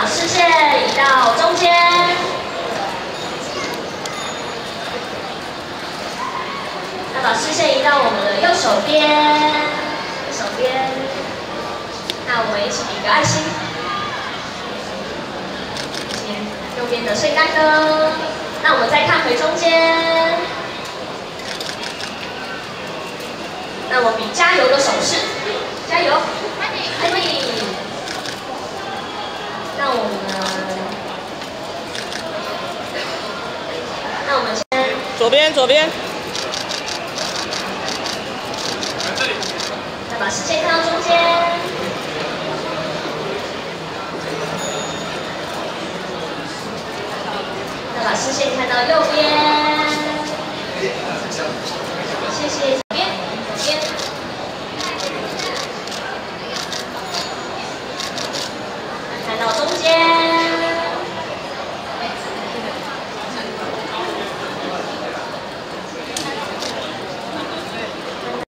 把视线移到中间，再把视线移到我们的右手边，那我们一起比个爱心。右边的圣诞灯，那我们再看回中间，那我比加油的手势，加油，爱你。那我们先左边， 再把视线看到中间，再把视线看到右边，